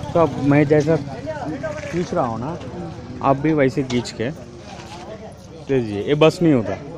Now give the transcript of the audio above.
तो अब मैं जैसा खींच रहा हूँ ना, आप भी वैसे खींच के दीजिए, ये बस नहीं होता।